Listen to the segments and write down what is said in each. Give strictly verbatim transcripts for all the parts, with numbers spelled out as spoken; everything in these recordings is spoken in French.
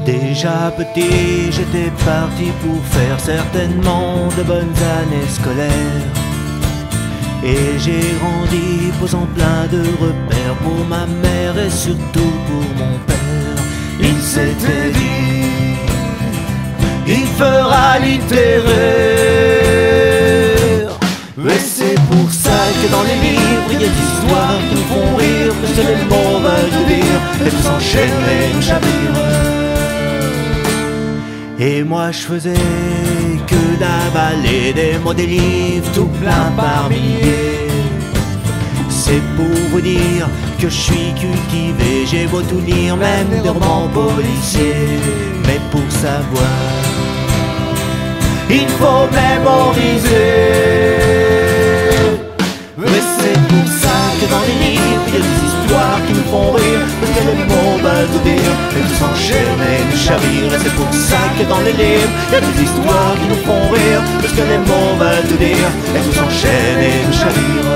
Déjà petit, j'étais parti pour faire certainement de bonnes années scolaires. Et j'ai grandi posant plein de repères pour ma mère et surtout pour mon père. Il s'était dit, il fera littéraire. Mais c'est pour ça que dans les livres il y a des histoires qui nous font rire, parce que les mots veulent tout dire, et tout s'enchaîne et une chavire. Et moi je faisais que d'avaler des mots des livres tout plein par milliers. C'est pour vous dire que je suis cultivé, j'ai beau tout lire, même des romans policiers. Mais pour savoir, il faut mémoriser. Mais c'est pour ça que dans les livres il y a des histoires qui nous font rire, parce que les mots veulent tout dire, et tout s'enchaîne et nous chavire. Et c'est pour ça que dans les livres il y a des histoires qui nous font rire, parce que les mots veulent tout dire, et tout s'enchaîne et nous chavire.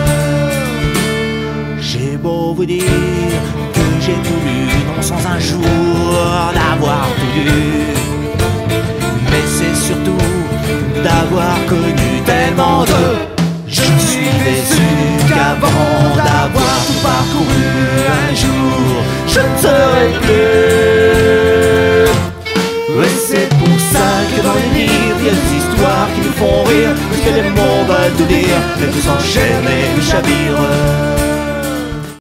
J'ai beau vous dire que j'ai tout lu, non sans un jour d'avoir tout lu, mais c'est surtout d'avoir connu tellement de. Je suis déçu qu'avant d'avoir tout parcouru, un jour je ne serai plus. Et c'est pour ça que dans les livres il y a des histoires qui nous font rire, parce que les mots veulent tout dire, et tout s'enchaîne et nous chavire.